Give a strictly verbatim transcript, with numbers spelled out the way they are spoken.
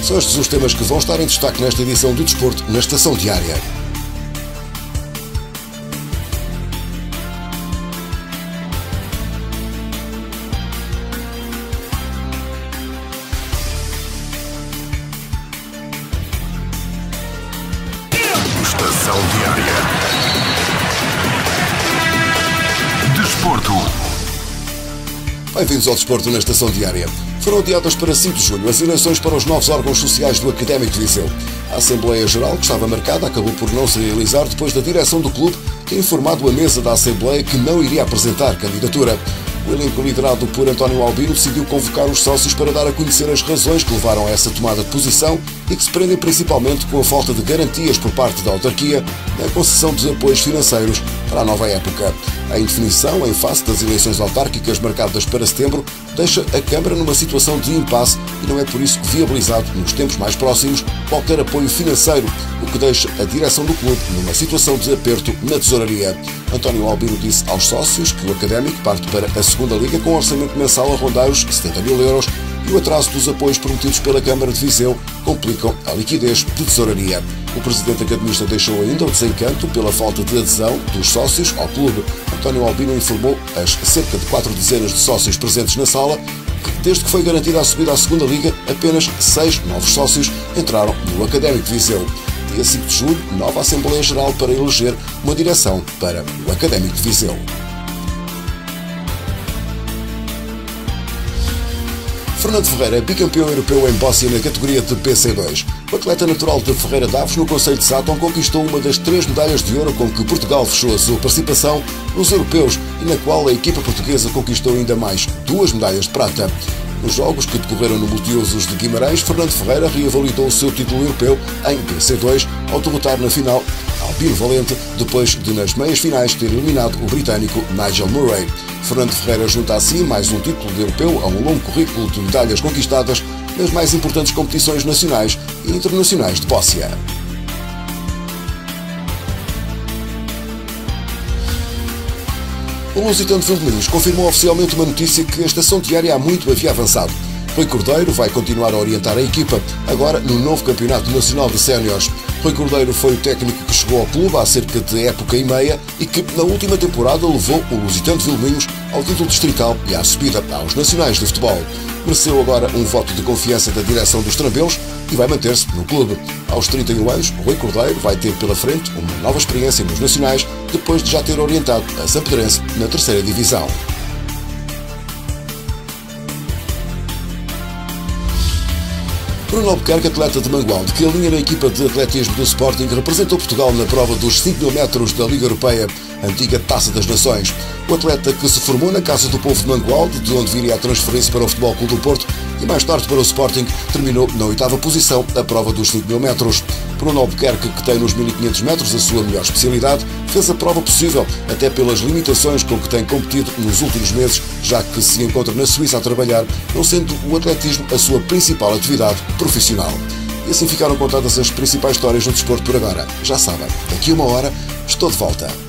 São estes os temas que vão estar em destaque nesta edição do Desporto na Estação Diária. Estação Diária. Desporto. Bem-vindos ao Desporto na Estação Diária. Foram adiadas para cinco de julho as eleições para os novos órgãos sociais do Académico de Viseu. A Assembleia Geral, que estava marcada, acabou por não se realizar depois da direção do clube ter informado a mesa da Assembleia que não iria apresentar candidatura. O elenco liderado por António Albino decidiu convocar os sócios para dar a conhecer as razões que levaram a essa tomada de posição e que se prendem principalmente com a falta de garantias por parte da autarquia na concessão de apoios financeiros para a nova época. A indefinição, em face das eleições autárquicas marcadas para setembro, deixa a Câmara numa situação de impasse e não é por isso viabilizado, nos tempos mais próximos, qualquer apoio financeiro, o que deixa a direção do clube numa situação de aperto na tesouraria. António Albino disse aos sócios que o Académico parte para a segunda Liga com um orçamento mensal a rondar os setenta mil euros e o atraso dos apoios prometidos pela Câmara de Viseu complicam a liquidez de tesouraria. O presidente academista deixou ainda o desencanto pela falta de adesão dos sócios ao clube. António Albino informou as cerca de quatro dezenas de sócios presentes na sala que, desde que foi garantida a subida à segunda Liga, apenas seis novos sócios entraram no Académico de Viseu. Dia cinco de julho, nova Assembleia Geral para eleger uma direção para o Académico de Viseu. Fernando Ferreira é bicampeão europeu em Bóssia na categoria de P C dois. O atleta natural de Ferreira Daves, no concelho de Sátão, conquistou uma das três medalhas de ouro com que Portugal fechou a sua participação nos europeus e na qual a equipa portuguesa conquistou ainda mais duas medalhas de prata. Nos jogos que decorreram no Multiusos de Guimarães, Fernando Ferreira reavalidou o seu título europeu em P C dois ao derrotar na final Albino Valente, depois de nas meias finais ter eliminado o britânico Nigel Murray. Fernando Ferreira junta assim mais um título de europeu a um longo currículo de medalhas conquistadas nas mais importantes competições nacionais e internacionais de Bóssia. O Lusitano de Vilmoinhos confirmou oficialmente uma notícia que a Estação Diária há muito havia avançado. Rui Cordeiro vai continuar a orientar a equipa, agora no novo Campeonato Nacional de Séniores. Rui Cordeiro foi o técnico que chegou ao clube há cerca de época e meia e que, na última temporada, levou o Lusitano de Vilmoinhos ao título distrital e à subida aos nacionais de futebol. Mereceu agora um voto de confiança da direção dos Trambelos e vai manter-se no clube. Aos trinta e um anos, Rui Cordeiro vai ter pela frente uma nova experiência nos nacionais, depois de já ter orientado a Sampedrense na terceira divisão. Bruno Albuquerque, atleta de Mangualde, que alinha na equipa de atletismo do Sporting, representou Portugal na prova dos cinco mil metros da Liga Europeia, antiga Taça das Nações. O atleta, que se formou na Casa do Povo de Mangualde, de onde viria a transferir-se para o Futebol Clube do Porto e mais tarde para o Sporting, terminou na oitava posição a prova dos cinco mil metros. Bruno Albuquerque, que tem nos mil e quinhentos metros a sua melhor especialidade, fez a prova possível, até pelas limitações com que tem competido nos últimos meses, já que se encontra na Suíça a trabalhar, não sendo o atletismo a sua principal atividade profissional. E assim ficaram contadas as principais histórias do desporto por agora. Já sabem, daqui a uma hora estou de volta.